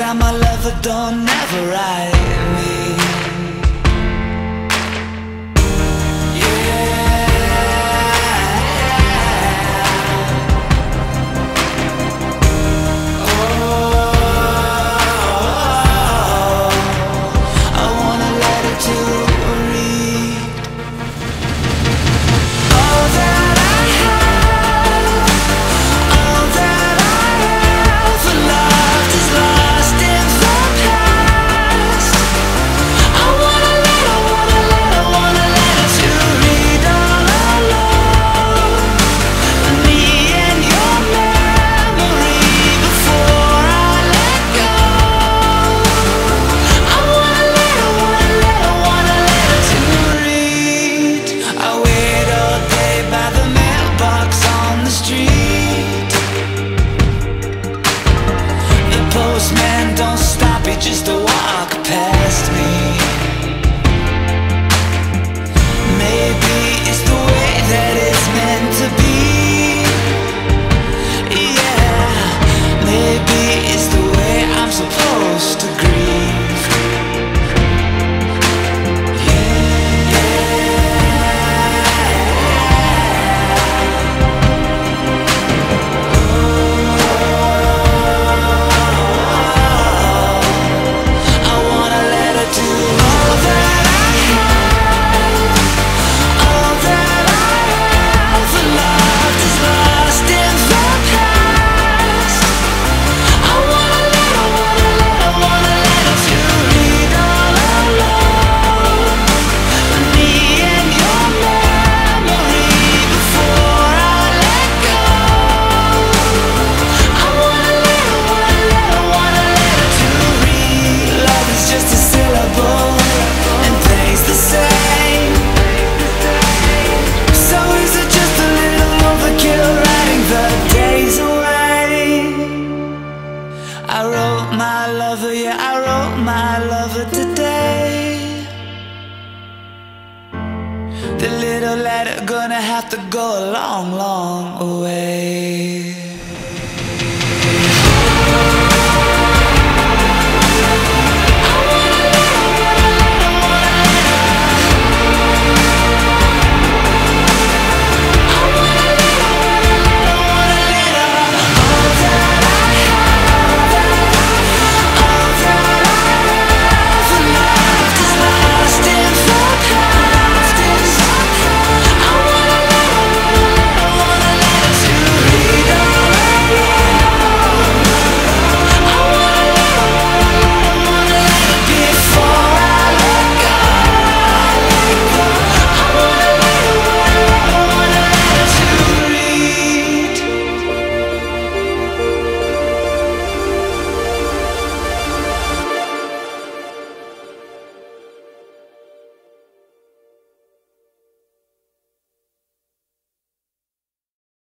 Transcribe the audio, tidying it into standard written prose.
time my lover don't never write me. Just to walk past me. Maybe it's the way that it's meant to be. Yeah, maybe it's the way I'm supposed to grieve. The little letter gonna have to go a long, long way.